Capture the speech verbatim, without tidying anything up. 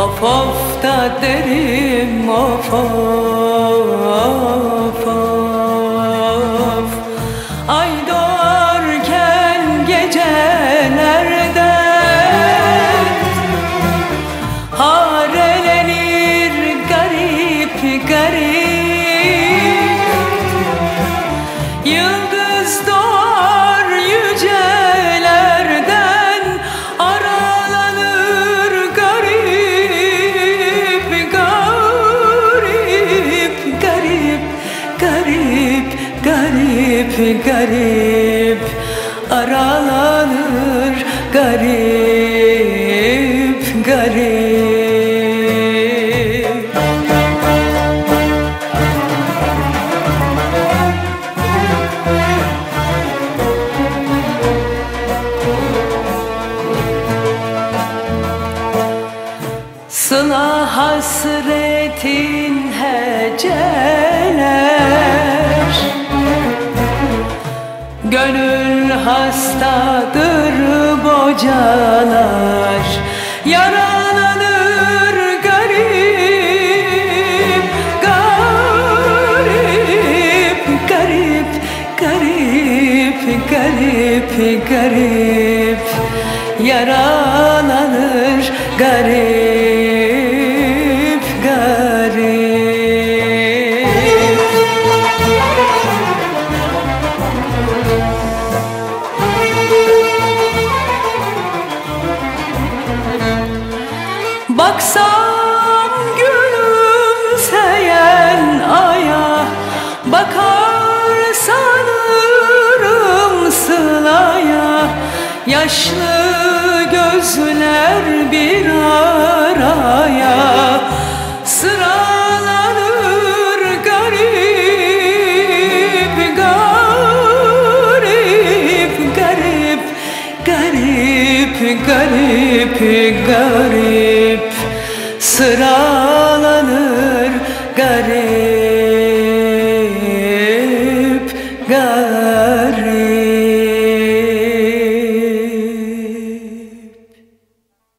Of of da derim of of of. Ay doğarken gecelerde harelenir garip garip. Yıldız doğar yücelerden, aralanır garip garip garip garip garip garip, aralanır garip garip. Sıla hasretin heceler, gönül hastadır bocalar. Yaralanır garip garip garip garip garip garip, yaralanır garip garip. Baksam gülümseyen aya, bakar sanırım Sıla'ya. Yaşlı gözler bir araya, sıralanır garip garip garip garip garip garip, sıralanır garip garip.